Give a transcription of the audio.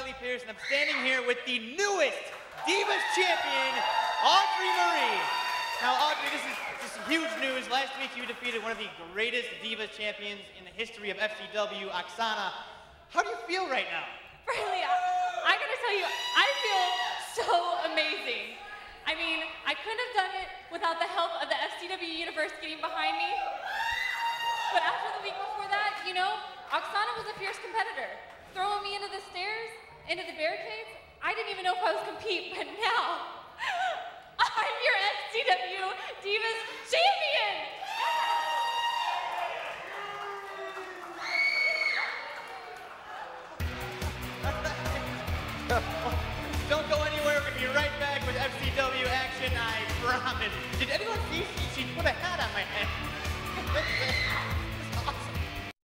Riley Pierce, and I'm standing here with the newest Divas champion, Audrey Marie. Now, Audrey, this is huge news. Last week, you defeated one of the greatest Divas champions in the history of FCW, Oksana. How do you feel right now? Riley, I gotta tell you, I feel so amazing. I mean, I couldn't have done it without the help of the FCW universe getting behind me. But after the week before that, you know, Oksana was a fierce competitor. Throwing me into the stairs, into the barricades, I didn't even know if I was compete, but now, I'm your FCW Divas champion!